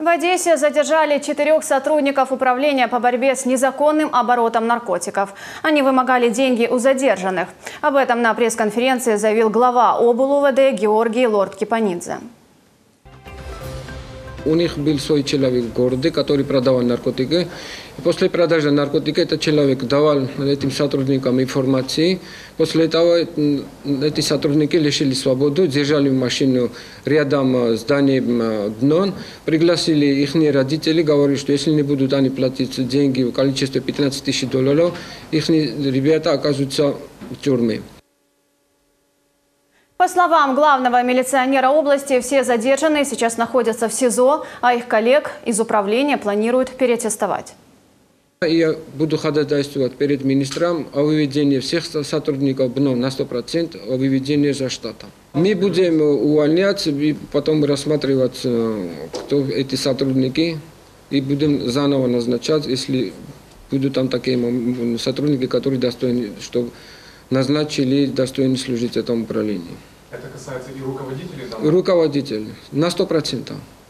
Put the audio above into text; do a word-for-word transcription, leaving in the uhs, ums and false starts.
В Одессе задержали четырех сотрудников управления по борьбе с незаконным оборотом наркотиков. Они вымогали деньги у задержанных. Об этом на пресс-конференции заявил глава облУВД Георгий Лорд-Кипанидзе. У них был свой человек в городе, который продавал наркотики. И после продажи наркотики этот человек давал этим сотрудникам информации. После этого эти сотрудники лишили свободу, держали машину рядом с зданием дном, пригласили их родителей, говорили, что если не будут они платить деньги в количестве пятнадцать тысяч долларов, их ребята оказываются в тюрьме. По словам главного милиционера области, все задержанные сейчас находятся в СИЗО, а их коллег из управления планируют переаттестовать. Я буду ходатайствовать перед министром о выведении всех сотрудников на сто процентов, о выведении за штата. Мы будем увольнять и потом рассматривать, кто эти сотрудники, и будем заново назначать, если будут там такие сотрудники, которые достойны, чтобы назначили, достойны служить этому управлению. Это касается и руководителей? Да? Руководителей на сто процентов.